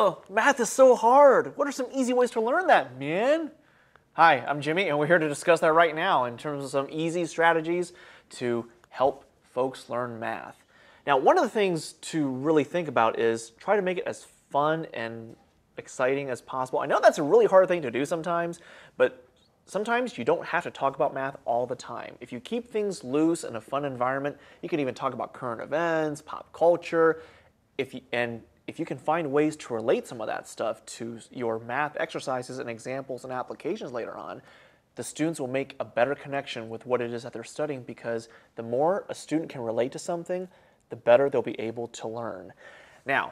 oh, math is so hard. What are some easy ways to learn that, man? Hi, I'm Jimmy, and we're here to discuss that right now in terms of some easy strategies to help folks learn math. Now, one of the things to really think about is try to make it as fun and exciting as possible. I know that's a really hard thing to do sometimes, but sometimes you don't have to talk about math all the time. If you keep things loose in a fun environment, you can even talk about current events, pop culture, if you can find ways to relate some of that stuff to your math exercises and examples and applications later on, the students will make a better connection with what it is that they're studying, because the more a student can relate to something, the better they'll be able to learn. Now,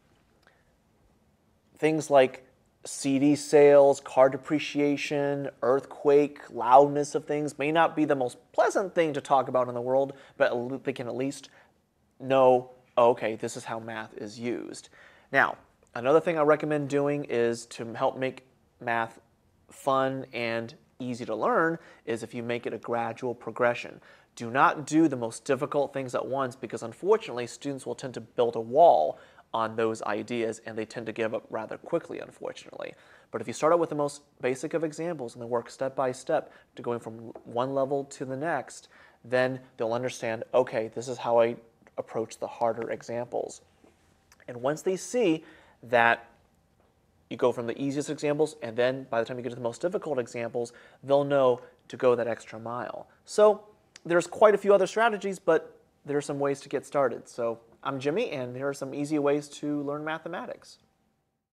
things like CD sales, car depreciation, earthquake, loudness of things may not be the most pleasant thing to talk about in the world, but they can at least know, oh, okay, this is how math is used. Now, another thing I recommend doing is to help make math fun and easy to learn is if you make it a gradual progression. Do not do the most difficult things at once, because unfortunately students will tend to build a wall on those ideas and they tend to give up rather quickly, unfortunately. But if you start out with the most basic of examples and then work step by step to going from one level to the next, then they'll understand, okay, this is how I approach the harder examples. And once they see that you go from the easiest examples, and then by the time you get to the most difficult examples, they'll know to go that extra mile. So there's quite a few other strategies, but there are some ways to get started. So I'm Jimmy, and here are some easy ways to learn mathematics.